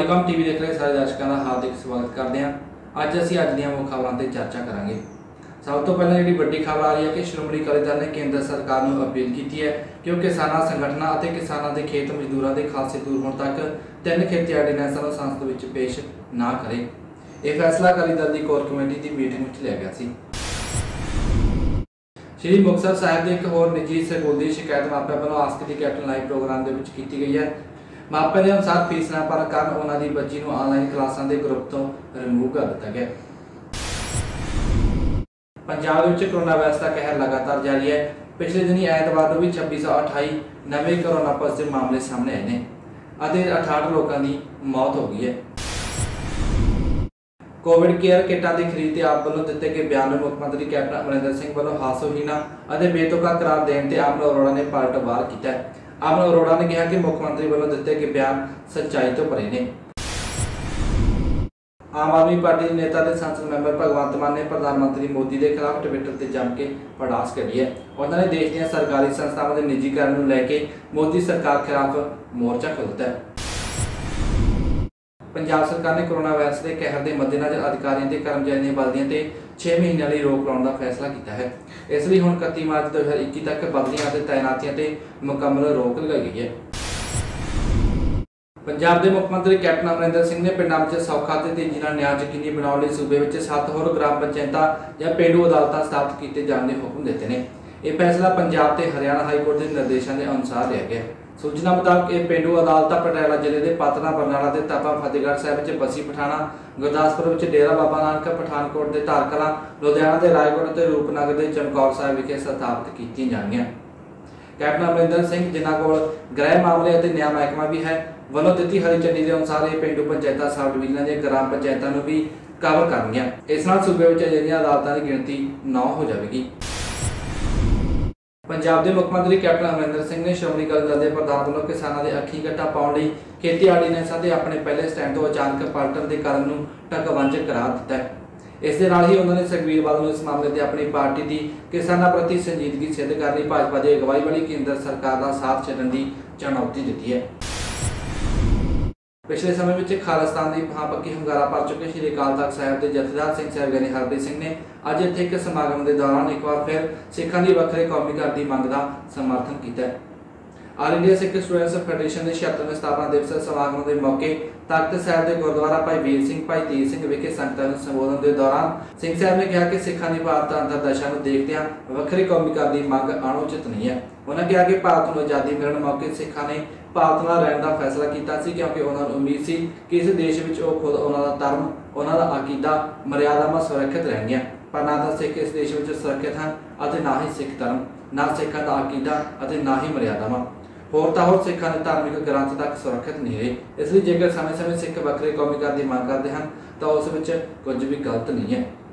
पॉलीकॉम TV देख रहे सारे दर्शकों का हार्दिक स्वागत करते हैं। अज असीं अज दीआं मुख खबरां ते चर्चा करांगे। सब तो पहले जी वड्डी खबर आ रही है कि श्रोमणी अकाली दल ने केंद्र सरकार को अपील की है कि वह किसानां संगठनां अते किसानां दे खेत मजदूरां दे खासे दूर होने तक 3 खेती आर्डीनैंसां नूं संसद विच पेश ना करे। यह फैसला अकाली दल की कोर कमेटी की मीटिंग में लिया गया सी। श्री मुक्तसर साहिब के एक होर निजी स्कूल की शिकायत मापिਆਂ ਵੱਲੋਂ ask the captain live program के विच की गई है। मापिਆਂ के अनुसार फीस ना भरन कारण उन्हां दी बच्ची नूं ऑनलाइन क्लासां के ग्रुप तो रिमूव कर दिता गया। पंजाब में कोरोना वायरस का कहर लगातार जारी है। पिछले दिनी ऐतवार को भी 2628 नवे कोरोना पॉजिटिव मामले सामने आए हैं। 68 लोगों की मौत हो गई है। कोविड केयर किटां की खरीद आप वालों दिते गए बयान में मुख्यमंत्री कैप्टन अमरिंदर सिंह वालों हासोहीना और बेतुका करार देने से अमन अरोड़ा ने पलटवार किया। अमन अरोड़ा ने कहा कि मुख्यमंत्री वालों दिते गए बयान सच्चाई तो परे ने। आम आदमी पार्टी नेता के संसद मैंबर भगवंत मान ने प्रधानमंत्री मोदी के खिलाफ ट्विटर से जम के पड़ास करी है। उन्होंने देश दी सरकारी संस्थावां के निजीकरण को लैके मोदी सरकार खिलाफ मोर्चा खोलता है। पंजाब सरकार ने कोरोना वायरस के कहर के मद्देनजर अधिकारियों के कर्मचारियों की बदलियों से 6 महीनों लिए रोक लाने का फैसला किया है। इसलिए हुण 31 मार्च 2021 तक बदलियां ते तैनातियां ते मुकम्मल रोक लगाई गई है। पंजाब के मुख्यमंत्री कैप्टन अमरिंदर सिंह ने पिंडां विच सौखा ते तेजी नाल न्याय यकीनी बनाउण लई सूबे विच 7 होर ग्राम पंचायतां या पेंडू अदालतां स्थापित किए जाने के हुक्म दिते हैं। यह फैसला पंजाब ते हरियाणा हाईकोर्ट के निर्देशों के अनुसार लिया गया। सूचना मुताबिक ये पेंडू अदालत पटियाला जिले के पात्रा बरनाला के तपा फतेहगढ़ साहिब में बसी पठाना, गुरदासपुर में डेरा बाबा नानक, पठानकोट के धारकला, लुधियाना के रायगढ़ और रूपनगर के चमकौर साहिब विखे स्थापित की जाएंगी। कैप्टन अमरिंदर सिंह जिन्हों को गृह मामले और न्याय महकमा भी है वालों दी हरी झंडी के अनुसार ये पेंडू पंचायत सब डिवीजन के ग्राम पंचायतों को भी कवर करनगियां। इस नाल सूबे में अजिहियां अदालतों की गिणती 9 हो जाएगी। पंजाब के मुख्यमंत्री कैप्टन अमरिंदर सिंह ने श्रोमणी अकाली दल के प्रधान वालों किसानों के अखी घट्टा पाने लई खेती आर्डीनैंसां के अपने पहले स्टैंड तो अचानक पलटन के कारण ढकवंज करार दिता है। इस दे नाल ही उन्होंने सुखबीर बादल इस मामले में अपनी पार्टी की किसानों प्रति संजीदगी सिद्ध करने भाजपा की अगवाई वाली केंद्र सरकार का साथ छड्डण की चुनौती दी है। पिछले समय में खालिस्तान की हाँ पक्की हंगारा भर चुके श्री अकाल तख्त साहिब के जथेदार सिंह साहिब गियानी हरप्रीत सिंह ने अज इत्थे एक समागम के दौरान एक बार फिर सिखां की वक्रे कौमी घर की मंग का समर्थन किया। All India Sikh students federation के 76वें स्थापना दिवस समागम के मौके तख्त साहिब के गुरुद्वारा भाई वीर सिंह भाई तीर सिंह विखे संगतां नूं संबोधन के दौरान सिंह साहिब ने कहा कि सिखां की भारत अंतरदशा को देखते वक्रे कौमी घर की मंग अनुचित नहीं है। उन्होंने कहा कि भारत को आज़ादी मिलने मौके सिखां ने भारत नाल रहण का फैसला किया क्योंकि उन्होंने उम्मीद सी कि इस देश में खुद उन्होंने धर्म उन्होंने अकीदा मर्यादावां सुरक्षित रहणगियां, पर ना तो सिख इस देश में सुरक्षित हैं और ना ही सिख धर्म, ना सिखां का अकीदा और ना ही मर्यादावां। होर तां होर सिखां के धार्मिक ग्रंथ तक सुरक्षित नहीं रहे। इसलिए जेकर समय समय सिख वक्रे कौमी घर की मांग करते हैं तो उस कुछ भी गलत नहीं है।